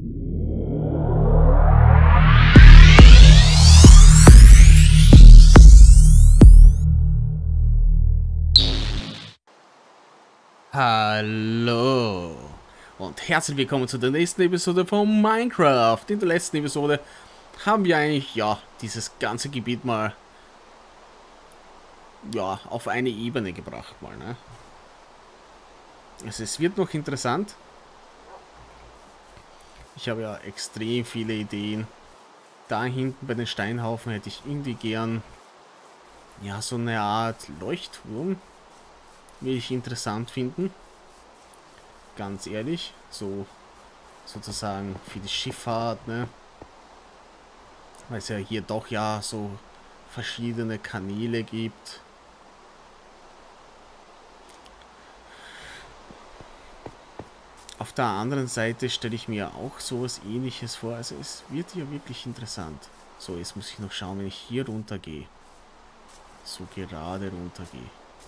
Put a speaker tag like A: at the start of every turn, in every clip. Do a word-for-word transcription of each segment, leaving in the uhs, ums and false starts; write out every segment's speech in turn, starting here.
A: Hallo und herzlich willkommen zu der nächsten Episode von Minecraft. In der letzten Episode haben wir eigentlich, ja, dieses ganze Gebiet mal, ja, auf eine Ebene gebracht mal, ne? Also es wird noch interessant. Ich habe ja extrem viele Ideen. Da hinten bei den Steinhaufen hätte ich irgendwie gern, ja, so eine Art Leuchtturm. Will ich interessant finden. Ganz ehrlich, so sozusagen für die Schifffahrt, ne? Weil es ja hier doch ja so verschiedene Kanäle gibt. Auf der anderen Seite stelle ich mir auch sowas Ähnliches vor. Also es wird ja wirklich interessant. So, jetzt muss ich noch schauen, wenn ich hier runter gehe. So gerade runter gehe.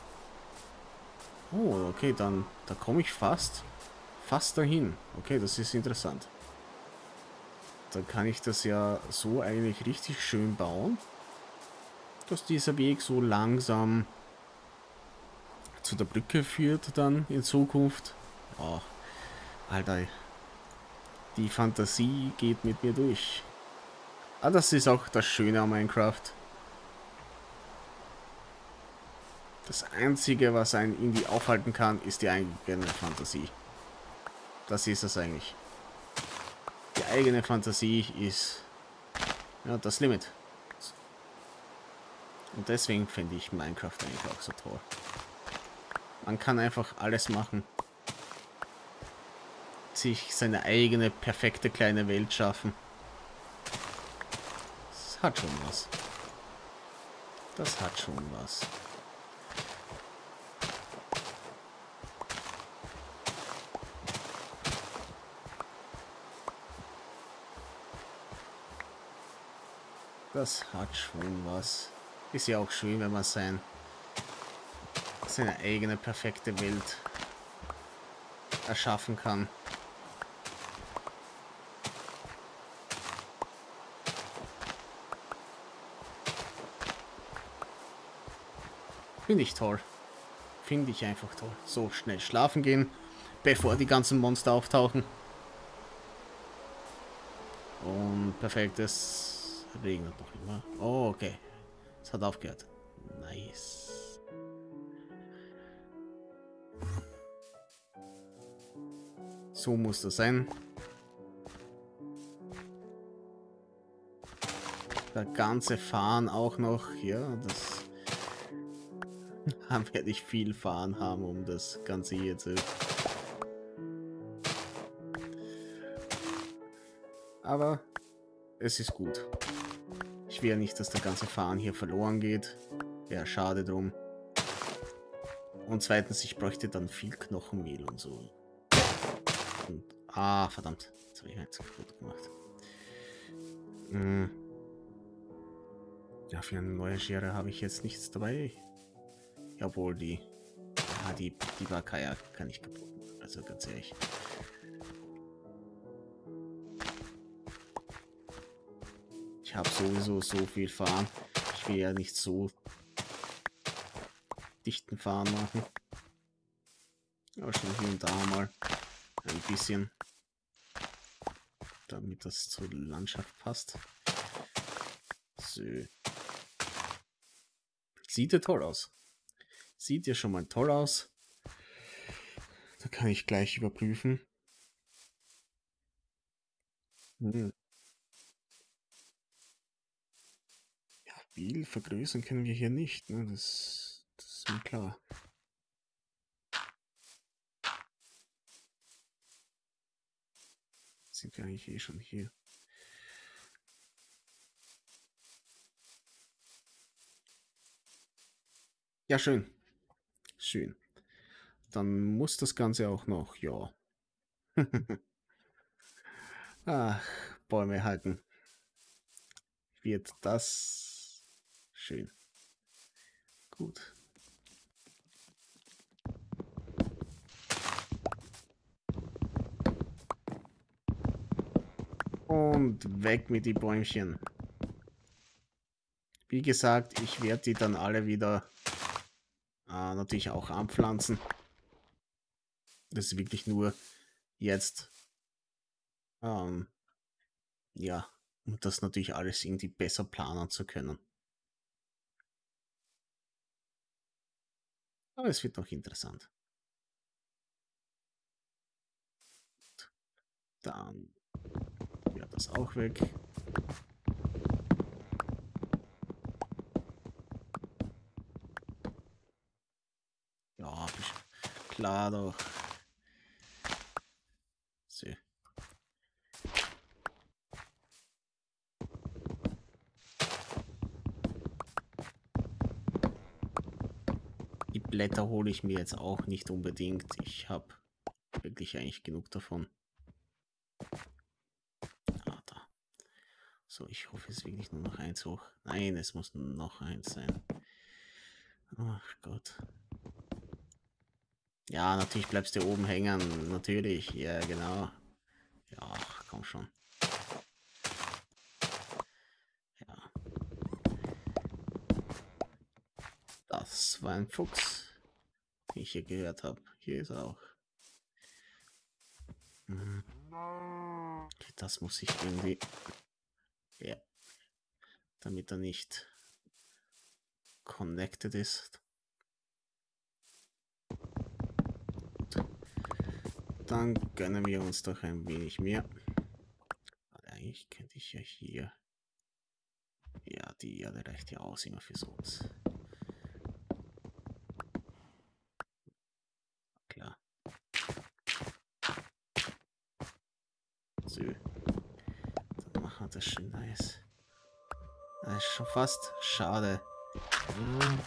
A: Oh, okay, dann da komme ich fast, fast dahin. Okay, das ist interessant. Dann kann ich das ja so eigentlich richtig schön bauen, dass dieser Weg so langsam zu der Brücke führt dann in Zukunft. Oh, Alter, die Fantasie geht mit mir durch. Ah, das ist auch das Schöne an Minecraft. Das Einzige, was einen irgendwie aufhalten kann, ist die eigene Fantasie. Das ist es eigentlich. Die eigene Fantasie ist, ja, das Limit. Und deswegen finde ich Minecraft eigentlich auch so toll. Man kann einfach alles machen. Sich seine eigene perfekte kleine Welt schaffen. Das hat schon was. Das hat schon was. Das hat schon was. Ist ja auch schön, wenn man sein, seine eigene perfekte Welt erschaffen kann. Finde ich toll. Finde ich einfach toll. So, schnell schlafen gehen, bevor die ganzen Monster auftauchen. Und perfekt, es regnet noch immer. Oh, okay. Es hat aufgehört. Nice. So muss das sein. Der ganze Fahren auch noch. Ja, das werde ich viel Fahren haben, um das Ganze hier zu... Aber es ist gut. Ich will ja nicht, dass der ganze Fahren hier verloren geht. Wäre schade drum. Und zweitens, ich bräuchte dann viel Knochenmehl und so. Und, ah, verdammt. Jetzt habe ich jetzt kaputt gemacht. Hm. Ja, für eine neue Schere habe ich jetzt nichts dabei. Jawohl, die... Ah, die, die Bakaya kann ich kaputt machen. Also ganz ehrlich. Ich habe sowieso so viel Fahren. Ich will ja nicht so dichten Fahren machen. Aber schon hier und da mal ein bisschen, damit das zur Landschaft passt. So. Sieht ja toll aus. Sieht ja schon mal toll aus. Da kann ich gleich überprüfen. Hm. Ja, viel vergrößern können wir hier nicht. Ne? Das, das ist mir klar. Sind wir eigentlich eh schon hier. Ja, schön. Schön. Dann muss das Ganze auch noch, ja. Ach, Bäume halten. Wird das schön. Gut. Und weg mit die Bäumchen. Wie gesagt, ich werde die dann alle wieder äh, natürlich auch anpflanzen. Das ist wirklich nur jetzt, ähm, ja, um das natürlich alles irgendwie besser planen zu können. Aber es wird noch interessant. Dann wird das auch weg. Ja, klar doch. So. Die Blätter hole ich mir jetzt auch nicht unbedingt. Ich habe wirklich eigentlich genug davon. Ah, da. So, ich hoffe, es ist wirklich nur noch eins hoch. Nein, es muss nur noch eins sein. Ach Gott. Ja, natürlich bleibst du oben hängen. Natürlich. Ja, genau. Ja, komm schon. Ja. Das war ein Fuchs, den ich hier gehört habe. Hier ist er auch. Mhm. Okay, das muss ich irgendwie... Ja. Damit er nicht connected ist. Dann gönnen wir uns doch ein wenig mehr. Aber eigentlich könnte ich ja hier... Ja, die Erde reicht ja aus immer für sowas. Klar. So. Dann machen wir das schön nice. Das ist schon fast schade. Hm.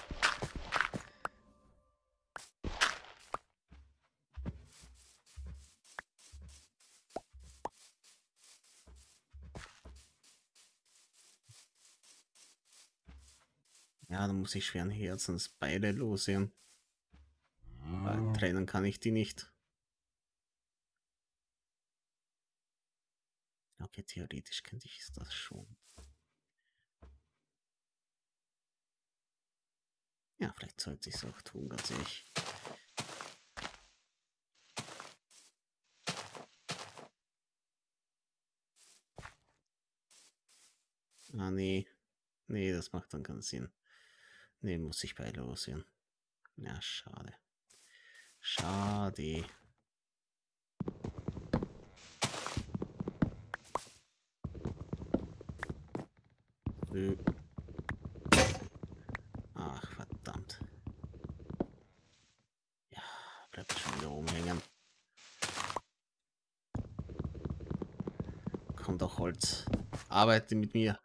A: Ja, dann muss ich schweren Herzens beide losgehen. Weil trennen kann ich die nicht. Okay, theoretisch könnte ich das schon. Ja, vielleicht sollte ich es auch tun, ganz ehrlich. Ah, nee. Nee, das macht dann keinen Sinn. Nee, muss ich beide losgehen. Ja, schade. Schade. Nö. Ach, verdammt. Ja, bleibt schon wieder oben hängen. Kommt auch Holz. Arbeite mit mir.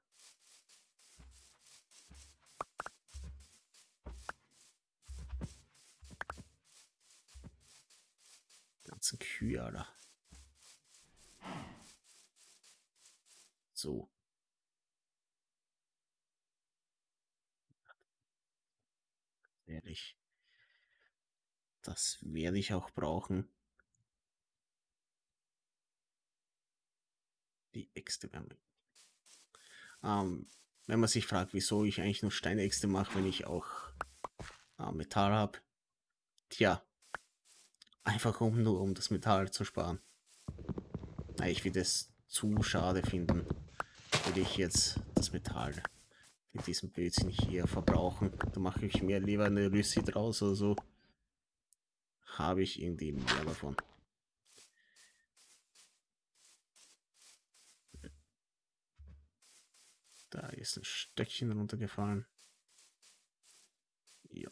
A: Die ganzen Kühe, Alter. So. Ehrlich. Das werde ich auch brauchen. Die Äxte werden. Ähm, wenn man sich fragt, wieso ich eigentlich nur Steinäxte mache, wenn ich auch äh, Metall habe. Tja, einfach um nur um das Metall zu sparen. Na, ich würde es zu schade finden, würde ich jetzt das Metall mit diesem Blödsinn hier verbrauchen. Da mache ich mir lieber eine Rüssi draus oder so. Habe ich irgendwie mehr davon. Da ist ein Stöckchen runtergefallen. Ja.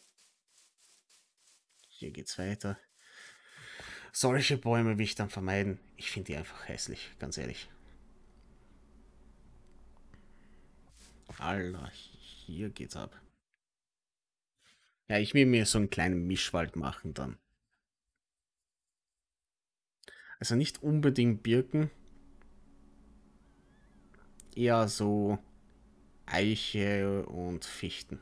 A: Hier geht's weiter. Solche Bäume will ich dann vermeiden. Ich finde die einfach hässlich, ganz ehrlich. Alter, hier geht's ab. Ja, ich will mir so einen kleinen Mischwald machen dann. Also nicht unbedingt Birken. Eher so Eiche und Fichten.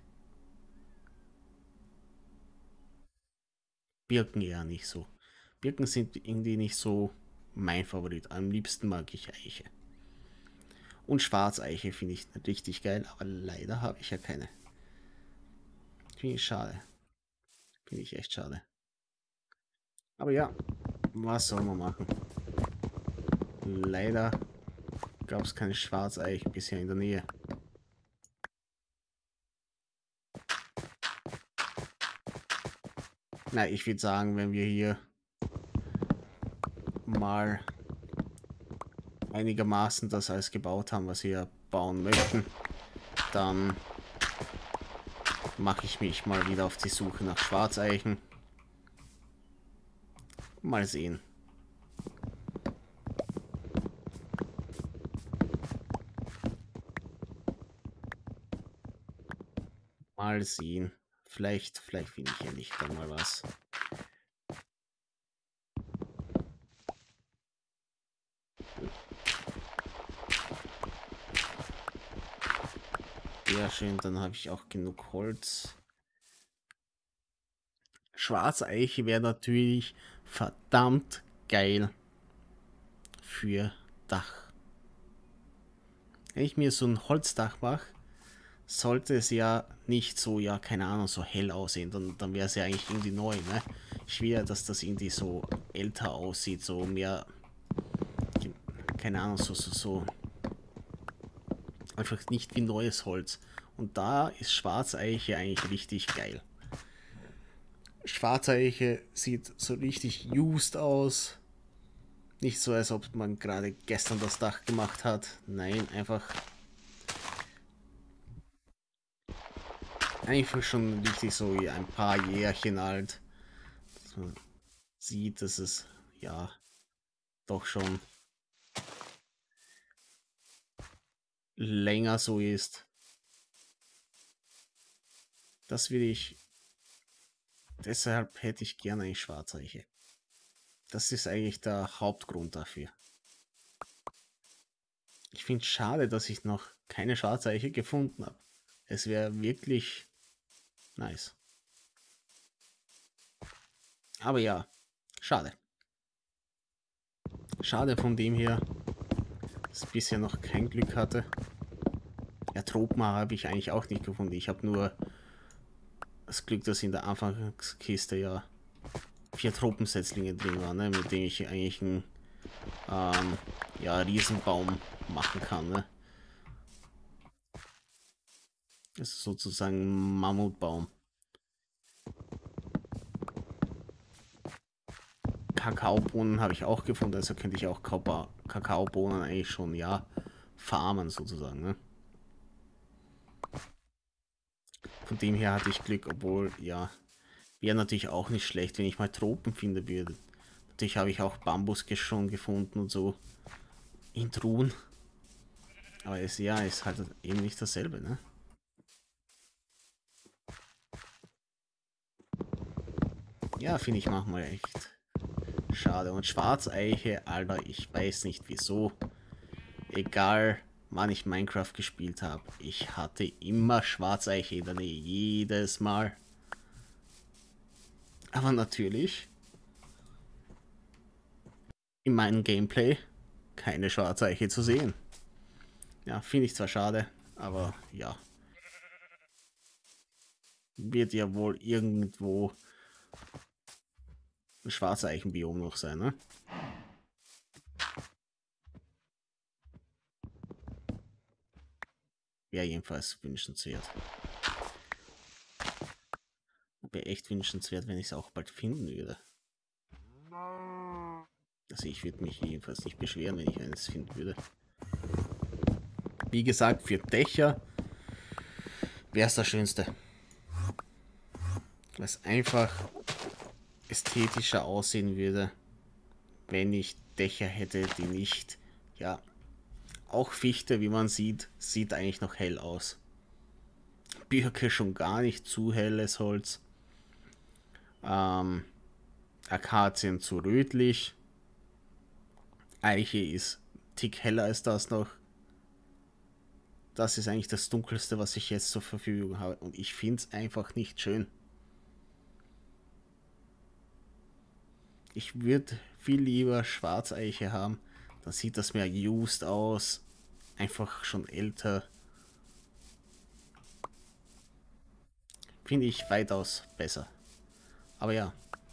A: Birken eher nicht so. Birken sind irgendwie nicht so mein Favorit. Am liebsten mag ich Eiche. Und Schwarzeiche finde ich richtig geil, aber leider habe ich ja keine. Finde ich schade. Finde ich echt schade. Aber ja, was soll man machen? Leider gab es keine Schwarzeiche bisher in der Nähe. Na, ich würde sagen, wenn wir hier mal einigermaßen das alles gebaut haben, was wir bauen möchten, dann mache ich mich mal wieder auf die Suche nach Schwarzeichen. Mal sehen. Mal sehen. Vielleicht, vielleicht finde ich ja nicht dann mal was. Sehr schön, dann habe ich auch genug Holz. Schwarzeiche wäre natürlich verdammt geil für Dach. Wenn ich mir so ein Holzdach mache, sollte es ja nicht so, ja, keine Ahnung, so hell aussehen. Dann, dann wäre es ja eigentlich irgendwie neu, ne? Ich will ja, dass das irgendwie so älter aussieht, so mehr, keine Ahnung, so, so, so. Einfach nicht wie neues Holz. Und da ist Schwarzeiche eigentlich richtig geil. Schwarzeiche sieht so richtig used aus. Nicht so, als ob man gerade gestern das Dach gemacht hat. Nein, einfach einfach schon richtig so ein paar Jährchen alt. Dass man sieht, dass es ja doch schon länger so ist. Das will ich. Deshalb hätte ich gerne eine Schwarzeiche. Das ist eigentlich der Hauptgrund dafür. Ich finde es schade, dass ich noch keine Schwarzeiche gefunden habe. Es wäre wirklich nice. Aber ja, schade. Schade von dem her, dass ich bisher noch kein Glück hatte. Ja, Tropenhaar habe ich eigentlich auch nicht gefunden. Ich habe nur das Glück, dass in der Anfangskiste ja vier Tropensetzlinge drin waren, ne, mit denen ich eigentlich einen ähm, ja, Riesenbaum machen kann. Ne? Das ist sozusagen ein Mammutbaum. Kakaobohnen habe ich auch gefunden, also könnte ich auch Kakaobohnen eigentlich schon, ja, farmen sozusagen. Ne? Von dem her hatte ich Glück, obwohl, ja, wäre natürlich auch nicht schlecht, wenn ich mal Tropen finden würde. Natürlich habe ich auch Bambus schon gefunden und so in Truhen. Aber es ja, ist halt eben nicht dasselbe, ne? Ja, finde ich manchmal echt schade. Und Schwarzeiche, Alter, ich weiß nicht wieso. Egal, wann ich Minecraft gespielt habe, ich hatte immer Schwarzeiche in der Nähe, jedes Mal. Aber natürlich, in meinem Gameplay keine Schwarzeiche zu sehen. Ja, finde ich zwar schade, aber ja. Wird ja wohl irgendwo ein Schwarzeichenbiom noch sein, ne? Wäre jedenfalls wünschenswert. Wäre echt wünschenswert, wenn ich es auch bald finden würde. Also ich würde mich jedenfalls nicht beschweren, wenn ich eines finden würde. Wie gesagt, für Dächer wäre es das Schönste. Weil es einfach ästhetischer aussehen würde, wenn ich Dächer hätte, die nicht, ja, auch Fichte, wie man sieht, sieht eigentlich noch hell aus. Birke schon gar nicht zu helles Holz. Ähm, Akazien zu rötlich. Eiche ist tick heller als das noch. Das ist eigentlich das Dunkelste, was ich jetzt zur Verfügung habe. Und ich finde es einfach nicht schön. Ich würde viel lieber Schwarzeiche haben. Dann sieht das mehr used aus. einfach schon älter. Finde ich weitaus besser. Aber ja.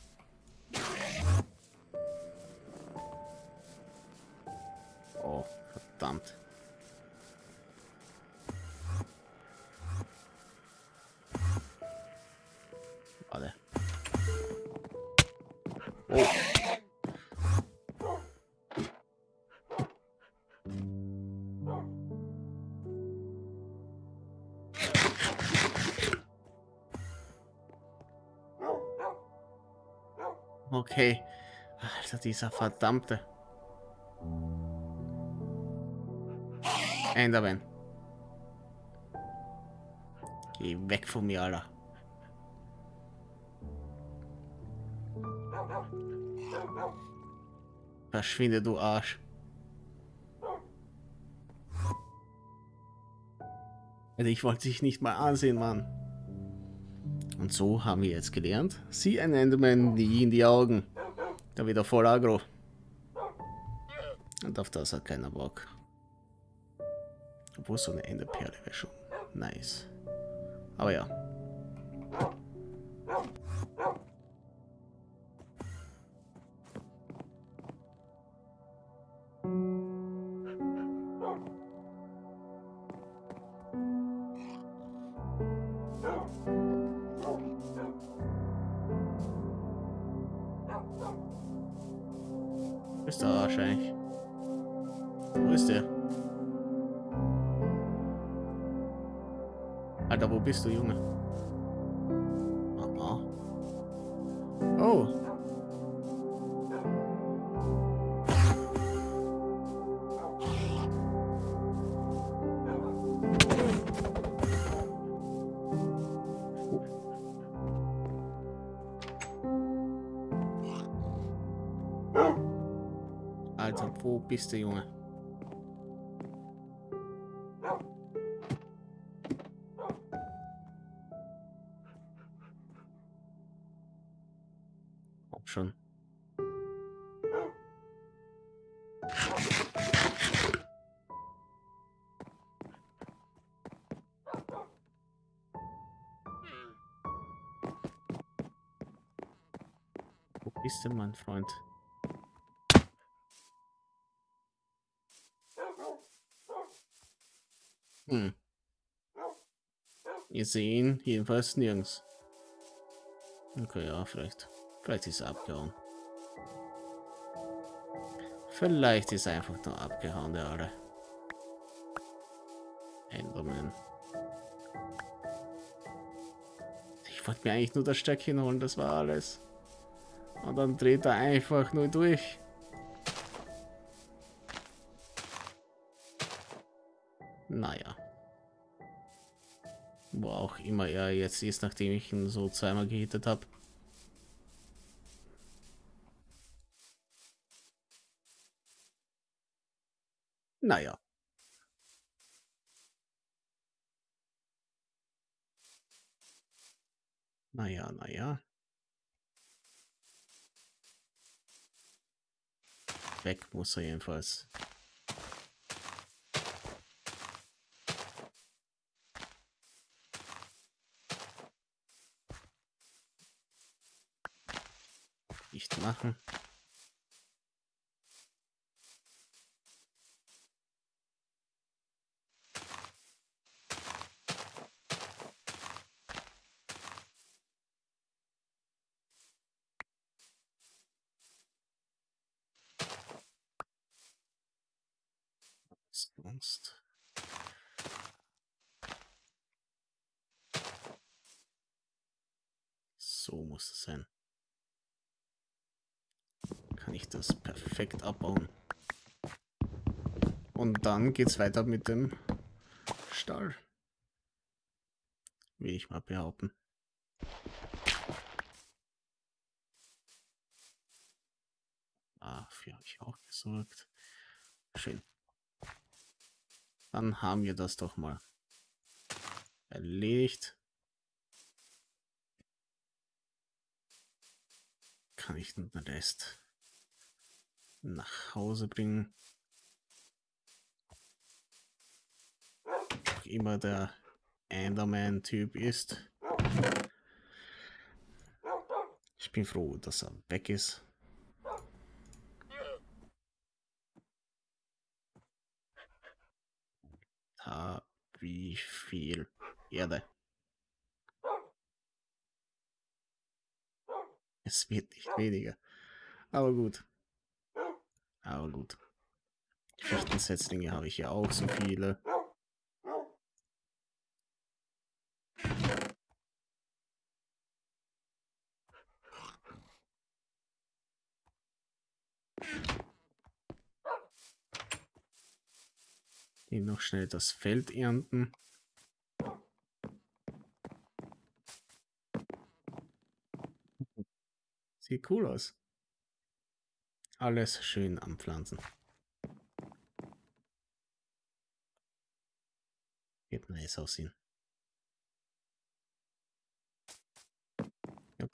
A: Oh, verdammt. Warte. Oh. Okay. Alter, dieser verdammte Enderman. Geh weg von mir, Alter. Verschwinde, du Arsch. Also ich wollte dich nicht mal ansehen, Mann. Und so haben wir jetzt gelernt, sieh einen Enderman nie in die Augen. Da wird er voll aggro. Und auf das hat keiner Bock. Obwohl so eine Enderperle wäre schon nice. Aber ja. Wo ist der wahrscheinlich? Wo ist der? Alter, wo bist du, Junge? Aha. Oh. Alter, wo bist du, Junge? Komm schon. Wo bist du, mein Freund? Hm. Ihr seht ihn jedenfalls nirgends. Okay, ja, vielleicht. Vielleicht ist er abgehauen. Vielleicht ist er einfach nur abgehauen, der Alte. Enderman. Ich wollte mir eigentlich nur das Stöckchen holen, das war alles. Und dann dreht er einfach nur durch. Naja. Wo auch immer er jetzt ist, nachdem ich ihn so zweimal gehittet habe. Naja. Naja, naja. Weg muss er jedenfalls. Nicht machen. Sonst. So muss es sein. Kann ich das perfekt abbauen. Und dann geht's weiter mit dem Stall. Will ich mal behaupten. Ah, für habe ich auch gesorgt. Schön. Dann haben wir das doch mal erledigt. Kann ich den Rest nach Hause bringen. immer der Enderman-Typ ist. Ich bin froh, dass er weg ist. Da, wie viel Erde. Es wird nicht weniger. Aber gut. Aber gut. Fichtensetzlinge habe ich ja auch so viele. Die noch schnell das Feld ernten. Sieht cool aus. Alles schön am Pflanzen. Wird nice aussehen. Ja.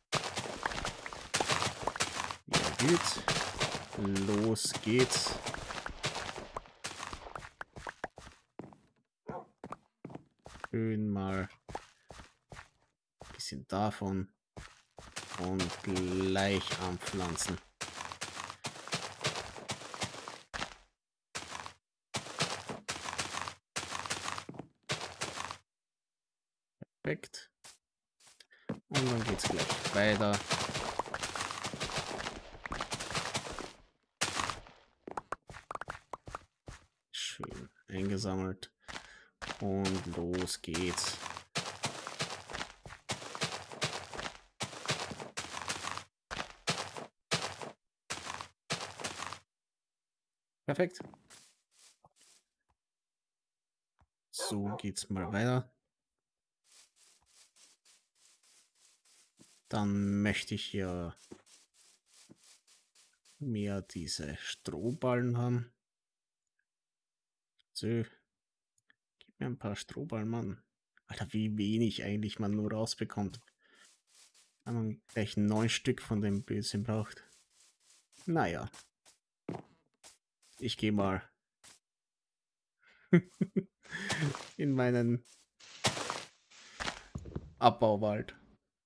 A: Ja, gut. Los geht's. Schön mal ein bisschen davon und gleich anpflanzen. Perfekt. Und dann geht's gleich weiter. Schön eingesammelt. Und los geht's. Perfekt. So geht's mal weiter. Dann möchte ich hier mehr diese Strohballen haben. So. Gib mir ein paar Strohballen, Mann. Alter, wie wenig eigentlich man nur rausbekommt. Wenn man gleich neun Stück von dem Blödsinn braucht. Naja. Ich gehe mal in meinen Abbauwald.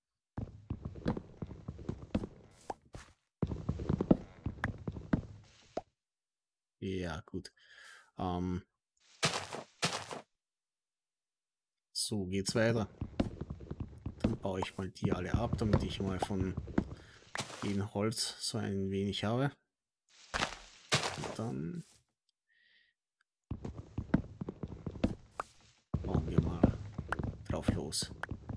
A: Ja, gut. Ähm, so geht's weiter. Dann baue ich mal die alle ab, damit ich mal von jedem Holz so ein wenig habe. Und dann bauen wir mal drauf los.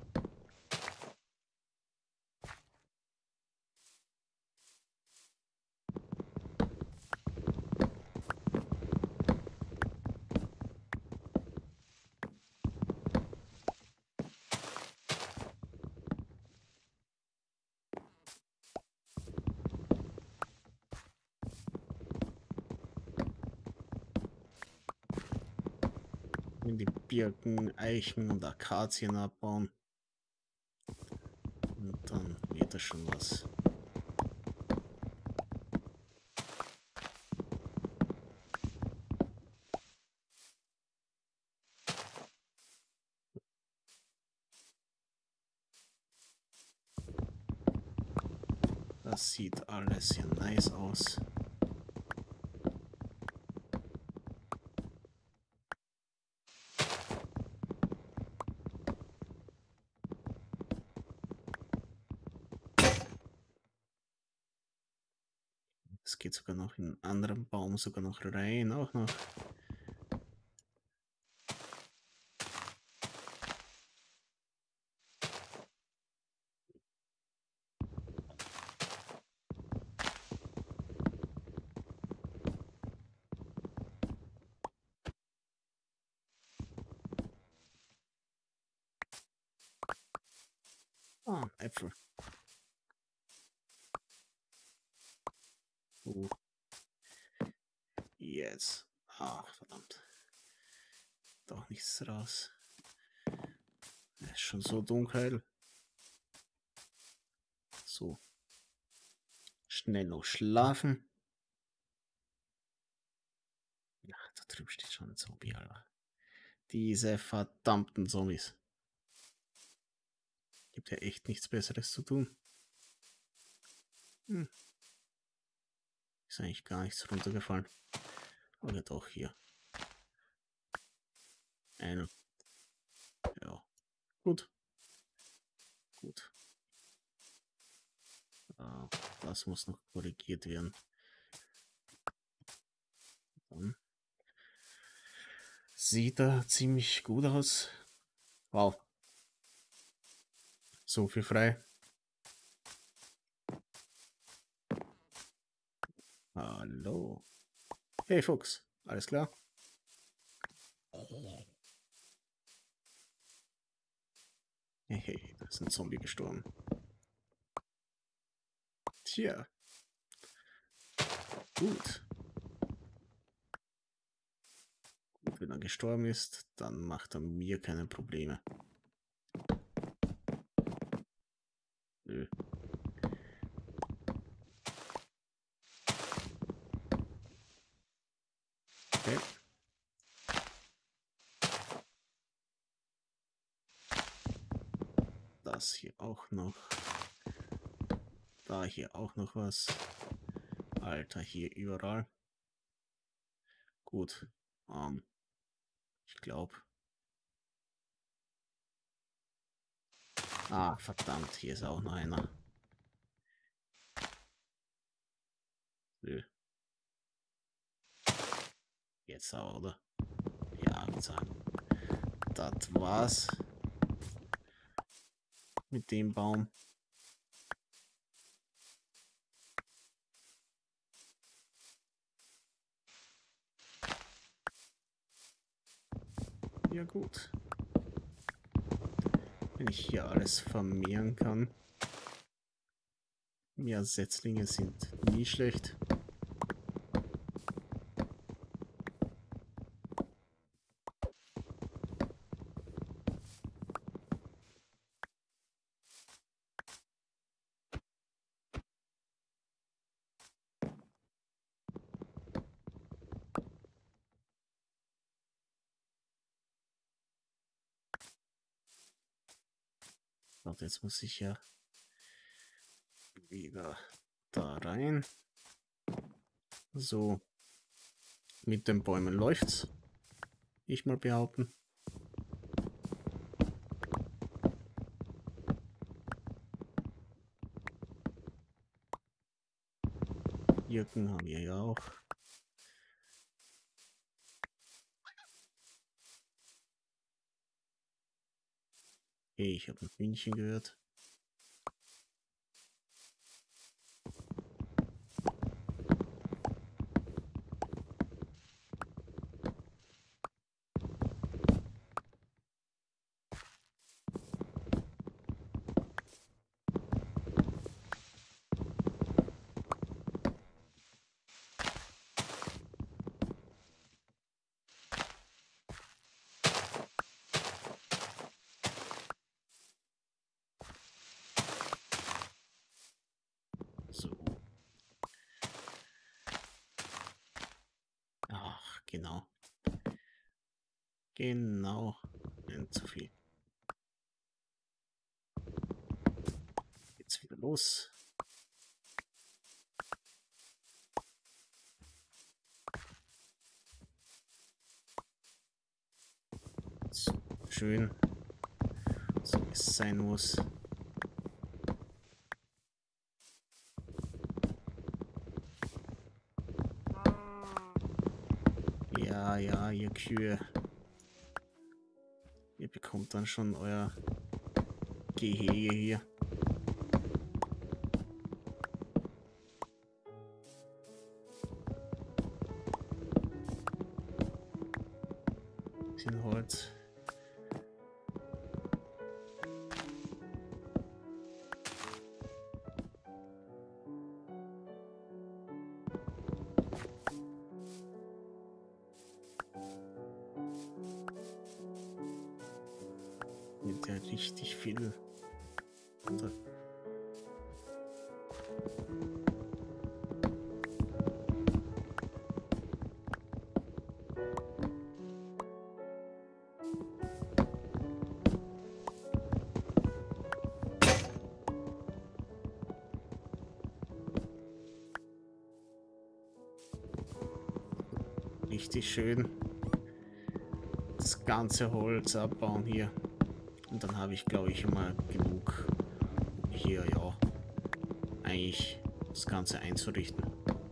A: In die Birken, Eichen und Akazien abbauen. Und dann wird das schon was. Das sieht alles sehr nice aus. Es geht sogar noch in einen anderen Baum sogar noch rein, auch noch. Ah, Äpfel. Oh. Jetzt. Ach, verdammt. Doch nichts raus. Es ist schon so dunkel. So. Schnell noch schlafen. Ja, da drüben steht schon ein Zombie, Alter. Diese verdammten Zombies. Gibt ja echt nichts Besseres zu tun. Hm. Ist eigentlich gar nichts runtergefallen. Aber doch hier. Ein. Ja. Gut. Gut. Uh, das muss noch korrigiert werden. Dann sieht er ziemlich gut aus. Wow. So viel frei. Hallo. Hey Fuchs, alles klar? Hey, da ist ein Zombie gestorben. Tja. Gut. Gut, wenn er gestorben ist, dann macht er mir keine Probleme. Nö. Okay. Das hier auch noch. Da hier auch noch was. Alter, hier überall. Gut. Ähm, ich glaube. Ah, verdammt, hier ist auch noch einer. Nö. Jetzt aber, oder? Ja, ich sagen. Das war's. Mit dem Baum. Ja gut. Wenn ich hier alles vermehren kann. Mehr Setzlinge sind nie schlecht. Und jetzt muss ich ja wieder da rein. So, mit den Bäumen läuft's. Ich mal behaupten. Birken haben wir ja auch. Hey, ich habe ein Hühnchen gehört. So. Ach, genau. Genau. Ein zu viel. Jetzt wieder los. So, schön. So wie es sein muss. Ja, ja, ihr Kühe. Ihr bekommt dann schon euer Gehege hier. Bisschen Holz. Mit der richtig viel. Runter. richtig schön das ganze Holz abbauen hier. Und dann habe ich, glaube ich, immer genug, um hier, ja, eigentlich das Ganze einzurichten.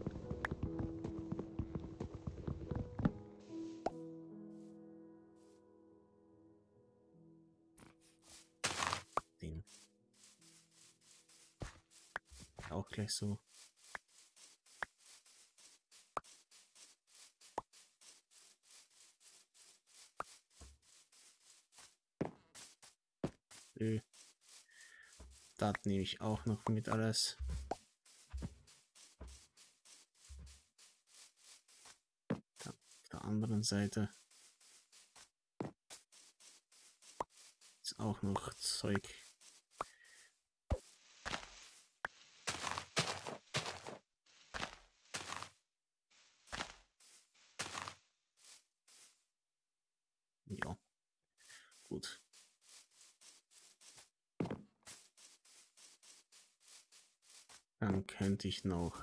A: Den auch gleich so. Nö. Das nehme ich auch noch mit alles. Dann auf der anderen Seite ist auch noch Zeug. Ja, gut. Dann könnte ich noch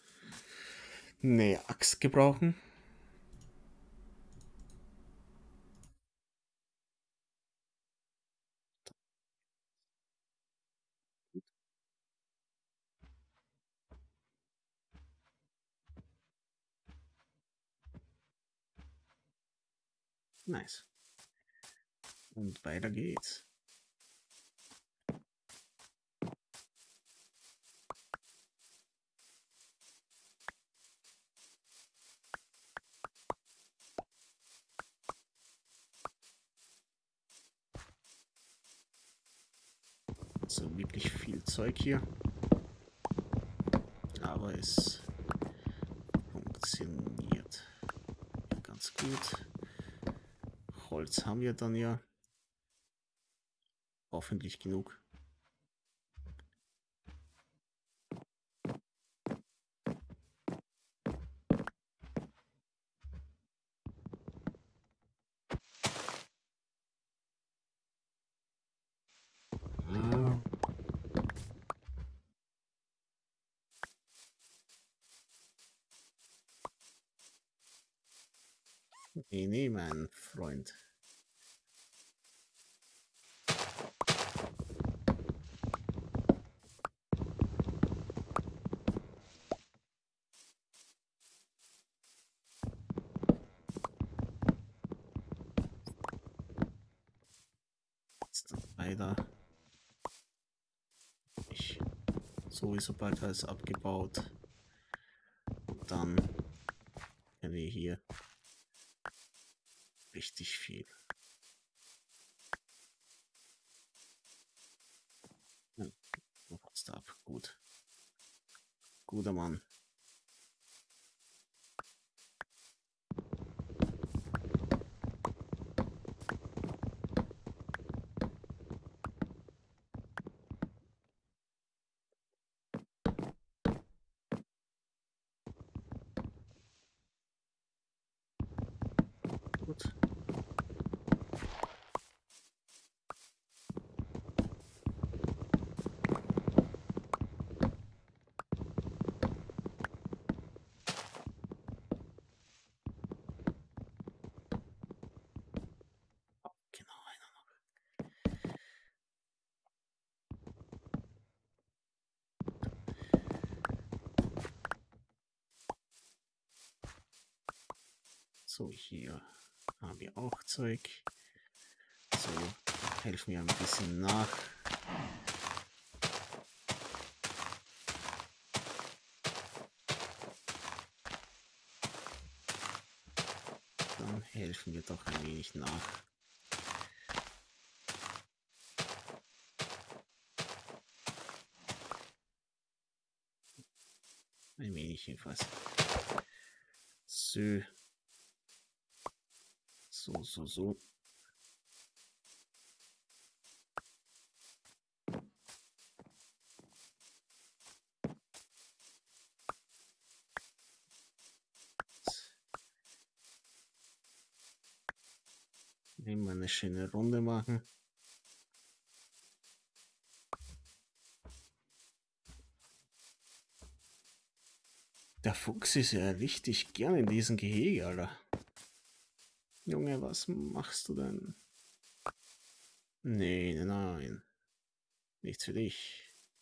A: eine Axt gebrauchen. Nice. Und weiter geht's. So wirklich viel Zeug hier. Aber es funktioniert ganz gut. Holz haben wir dann ja. Hoffentlich genug. Nee, nee, mein Freund. Jetzt weiter. Ich sowieso bald alles abgebaut. Und dann haben wir hier richtig viel. Ja, noch fast ab. Gut. Guter Mann. Gut. Genau, einer noch. So, hier haben wir auch Zeug. So, helfen wir ein bisschen nach. Dann helfen wir doch ein wenig nach. Ein wenig jedenfalls. So. So, so, so. Nehmen wir eine schöne Runde machen. Der Fuchs ist ja richtig gern in diesem Gehege, Alter. Junge, was machst du denn? Nee, nein, nein. Nichts für dich.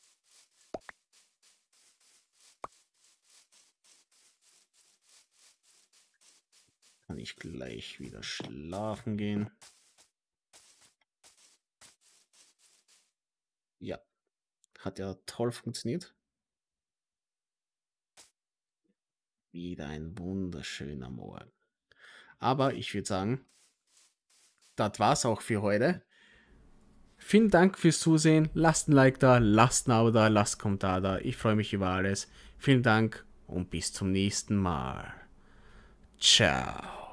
A: Kann ich gleich wieder schlafen gehen? Ja, hat ja toll funktioniert. Wieder ein wunderschöner Morgen. Aber ich würde sagen, das war's auch für heute. Vielen Dank fürs Zusehen. Lasst ein Like da, lasst ein Abo da, lasst einen Kommentar da. Ich freue mich über alles. Vielen Dank und bis zum nächsten Mal. Ciao.